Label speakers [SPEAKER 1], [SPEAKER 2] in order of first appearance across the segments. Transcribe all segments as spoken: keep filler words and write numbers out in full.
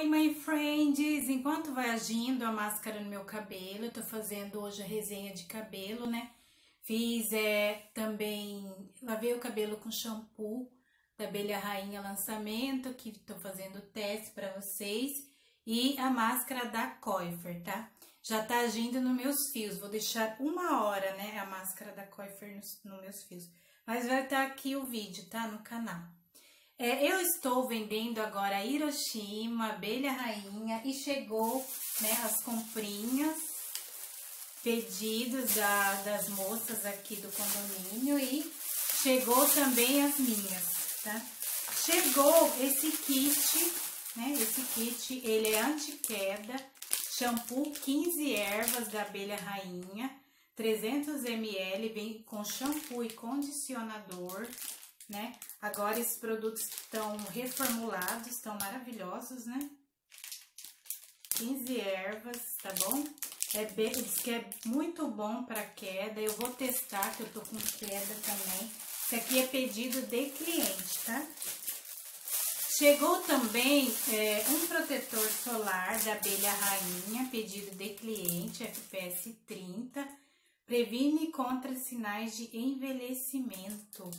[SPEAKER 1] my friends! Enquanto vai agindo a máscara no meu cabelo, eu tô fazendo hoje a resenha de cabelo, né? Fiz é, também, lavei o cabelo com shampoo da Abelha Rainha Lançamento, que tô fazendo teste pra vocês. E a máscara da Coifer, tá? Já tá agindo nos meus fios, vou deixar uma hora, né, a máscara da Coifer nos, nos meus fios. Mas vai estar aqui o vídeo, tá? No canal. É, eu estou vendendo agora a Hiroshima, Abelha Rainha, e chegou, né, as comprinhas, pedidos da, das moças aqui do condomínio, e chegou também as minhas, tá? Chegou esse kit, né, esse kit, ele é anti-queda, shampoo quinze ervas da Abelha Rainha, trezentos mililitros, vem com shampoo e condicionador, né? Agora esses produtos estão reformulados, estão maravilhosos, né? quinze ervas, tá bom? É bem, diz que é muito bom para queda. Eu vou testar, que eu tô com queda também. Isso aqui é pedido de cliente, tá? Chegou também é, um protetor solar da Abelha Rainha, pedido de cliente, F P S trinta. Previne contra sinais de envelhecimento.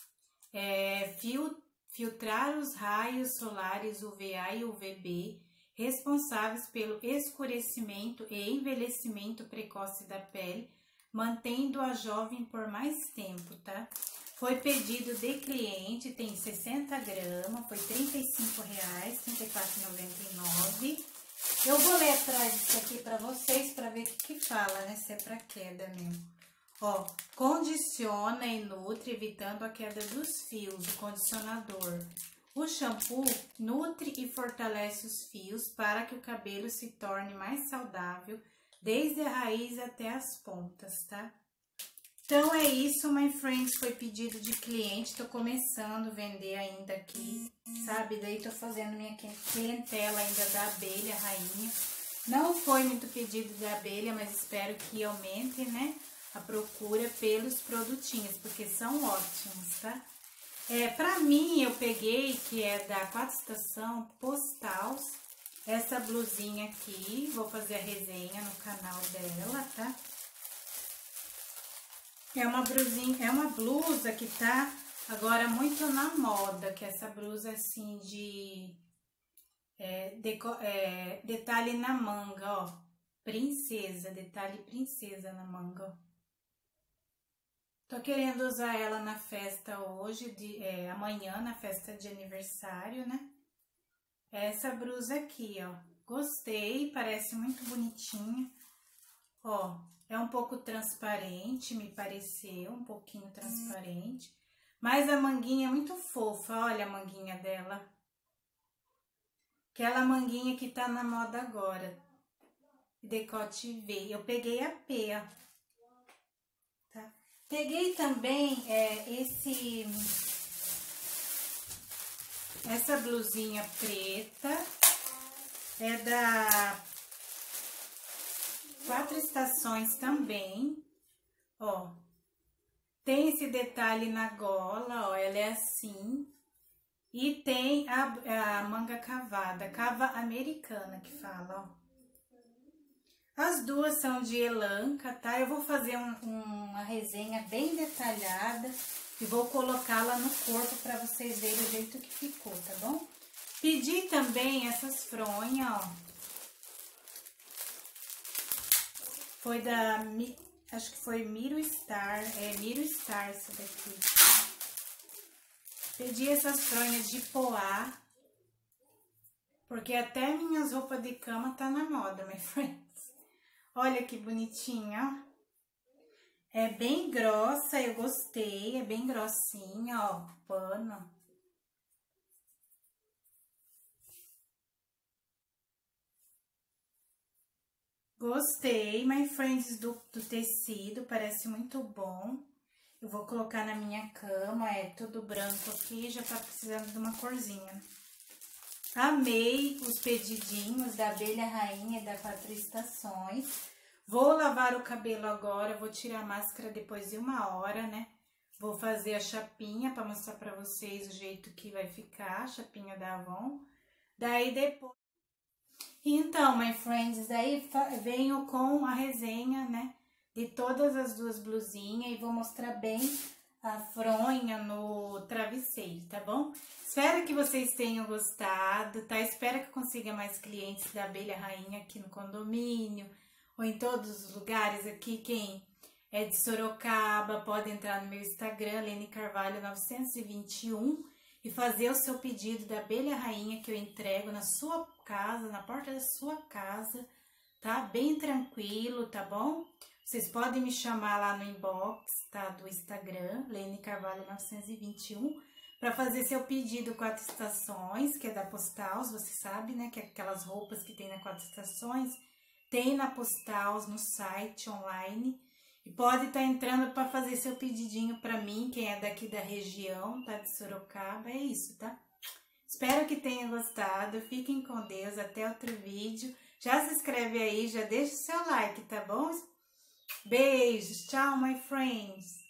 [SPEAKER 1] É, fil, filtrar os raios solares U V A e U V B responsáveis pelo escurecimento e envelhecimento precoce da pele, mantendo-a jovem por mais tempo, tá? Foi pedido de cliente, tem sessenta gramas, foi trinta e cinco reais, trinta e quatro reais e noventa e nove centavos. Eu vou ler atrás disso aqui para vocês, para ver o que, que fala, né? Se é para queda mesmo. Ó, condiciona e nutre, evitando a queda dos fios, o condicionador. O shampoo nutre e fortalece os fios para que o cabelo se torne mais saudável, desde a raiz até as pontas, tá? Então, é isso, my friends, foi pedido de cliente, tô começando a vender ainda aqui, sabe? Daí tô fazendo minha clientela ainda da Abelha Rainha. Não foi muito pedido da abelha, mas espero que aumente, né, a procura pelos produtinhos, porque são ótimos, tá? É, pra mim, eu peguei, que é da Quatro Estação Postal, essa blusinha aqui, vou fazer a resenha no canal dela, tá? É uma blusinha, é uma blusa que tá agora muito na moda, que é essa blusa assim de é, deco, é, detalhe na manga, ó, princesa, detalhe princesa na manga, ó. Tô querendo usar ela na festa hoje, de, é, amanhã, na festa de aniversário, né? Essa blusa aqui, ó. Gostei, parece muito bonitinha. Ó, é um pouco transparente, me pareceu, um pouquinho transparente. Mas a manguinha é muito fofa, olha a manguinha dela. Aquela manguinha que tá na moda agora. Decote V. Eu peguei a P, ó. Tá? Peguei também é, esse, essa blusinha preta, é da Quatro Estações também, ó, tem esse detalhe na gola, ó, ela é assim, e tem a, a manga cavada, cava americana que fala, ó. As duas são de elanca, tá? Eu vou fazer um, um, uma resenha bem detalhada e vou colocá-la no corpo para vocês verem o jeito que ficou, tá bom? Pedi também essas fronhas, ó. Foi da, acho que foi Miro Star, é Miro Star essa daqui. Pedi essas fronhas de poá, porque até minhas roupas de cama tá na moda, my friends. Olha que bonitinha, ó. É bem grossa, eu gostei, é bem grossinha, ó, o pano. Gostei, my friends, do, do tecido, parece muito bom. Eu vou colocar na minha cama, é tudo branco aqui, já tá precisando de uma corzinha. Amei os pedidinhos da Abelha Rainha e da Quatro Estações. Vou lavar o cabelo agora, vou tirar a máscara depois de uma hora, né? Vou fazer a chapinha para mostrar para vocês o jeito que vai ficar, a chapinha da Avon. Daí depois... Então, my friends, daí venho com a resenha, né, de todas as duas blusinhas e vou mostrar bem a fronha no travesseiro, tá bom? Espero que vocês tenham gostado, tá? Espero que eu consiga mais clientes da Abelha Rainha aqui no condomínio ou em todos os lugares aqui. Quem é de Sorocaba pode entrar no meu Instagram, Lene Carvalho novecentos e vinte e um, e fazer o seu pedido da Abelha Rainha que eu entrego na sua casa, na porta da sua casa, tá? Bem tranquilo, tá bom? Vocês podem me chamar lá no inbox, tá? Do Instagram, Lene Carvalho novecentos e vinte e um, para fazer seu pedido Quatro Estações, que é da Postals, você sabe, né? Que é aquelas roupas que tem na Quatro Estações, tem na Postals, no site online. E pode estar tá entrando para fazer seu pedidinho para mim, quem é daqui da região, tá? De Sorocaba, é isso, tá? Espero que tenham gostado, fiquem com Deus, até outro vídeo. Já se inscreve aí, já deixa o seu like, tá bom? Beijos, tchau, my friends!